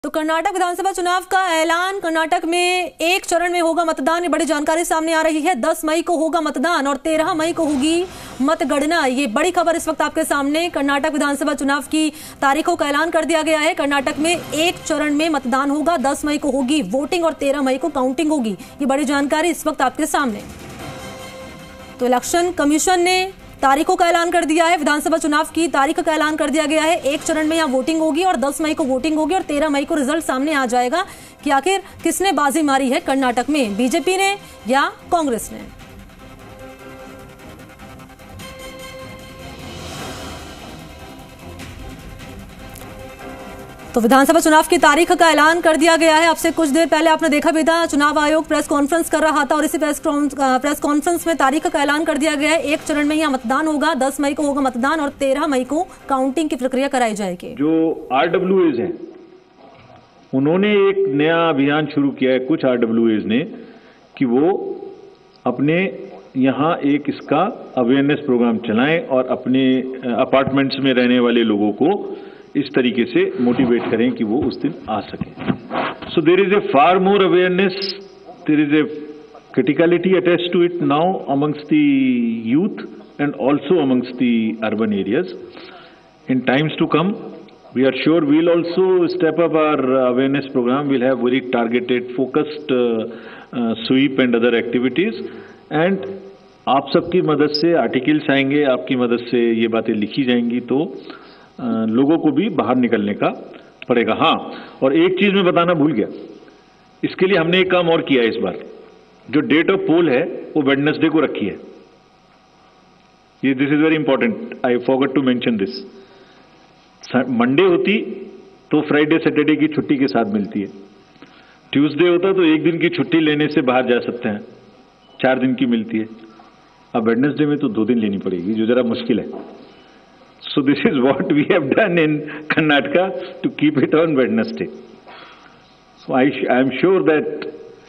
तो कर्नाटक विधानसभा चुनाव का ऐलान। कर्नाटक में एक चरण में होगा मतदान, ये बड़ी जानकारी सामने आ रही है। 10 मई को होगा मतदान और 13 मई को होगी मतगणना। ये बड़ी खबर इस वक्त आपके सामने। कर्नाटक विधानसभा चुनाव की तारीखों का ऐलान कर दिया गया है। कर्नाटक में एक चरण में मतदान होगा, 10 मई को होगी वोटिंग और 13 मई को काउंटिंग होगी। ये बड़ी जानकारी इस वक्त आपके सामने। तो इलेक्शन कमीशन ने तारीखों का ऐलान कर दिया है। विधानसभा चुनाव की तारीख का ऐलान कर दिया गया है। एक चरण में यहां वोटिंग होगी और 10 मई को वोटिंग होगी और 13 मई को रिजल्ट सामने आ जाएगा कि आखिर किसने बाजी मारी है कर्नाटक में, बीजेपी ने या कांग्रेस ने। तो विधानसभा चुनाव की तारीख का ऐलान कर दिया गया है। अब से कुछ देर पहले आपने देखा भी था, चुनाव आयोग प्रेस कॉन्फ्रेंस कर रहा था और इसी प्रेस कॉन्फ्रेंस में तारीख का ऐलान कर दिया गया है। एक चरण में यहाँ मतदान होगा, 10 मई को होगा मतदान और 13 मई को काउंटिंग की प्रक्रिया कराई जाएगी। जो RWAs हैं, उन्होंने एक नया अभियान शुरू किया है, कुछ RWAs ने, कि वो अपने यहाँ एक इसका अवेयरनेस प्रोग्राम चलाएं और अपने अपार्टमेंट्स में रहने वाले लोगों को इस तरीके से मोटिवेट करें कि वो उस दिन आ सकें। So there is a far more awareness, there is a criticality attached to it now amongst the youth and also amongst the urban areas. In times to come, we are sure we'll also step up our awareness program. We'll have very targeted, focused sweep and other activities. And आप सबकी मदद से articles आएंगे, आपकी मदद से ये बातें लिखी जाएंगी, तो लोगों को भी बाहर निकलने का पड़ेगा। हाँ, और एक चीज मैं बताना भूल गया, इसके लिए हमने एक काम और किया है इस बार। जो डेट ऑफ पोल है वो वेडनेसडे को रखी है। ये this is very important, I forgot to mention this. Monday होती तो फ्राइडे सैटरडे की छुट्टी के साथ मिलती है। ट्यूसडे होता तो एक दिन की छुट्टी लेने से बाहर जा सकते हैं, 4 दिन की मिलती है। अब वेडनेसडे में तो 2 दिन लेनी पड़ेगी, जो जरा मुश्किल है। So this is what we have done in Karnataka to keep it on Wednesday. So I am sure that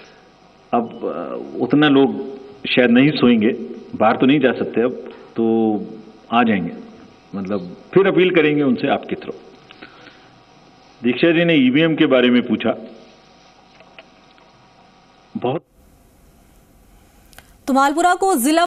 अब उतना लोग शायद नहीं सोएंगे, बाहर तो नहीं जा सकते अब, तो आ जाएंगे। मतलब फिर अपील करेंगे उनसे आपके थ्रू। दीक्षा जी ने EVM के बारे में पूछा। बहुत तो मालपुरा को जिला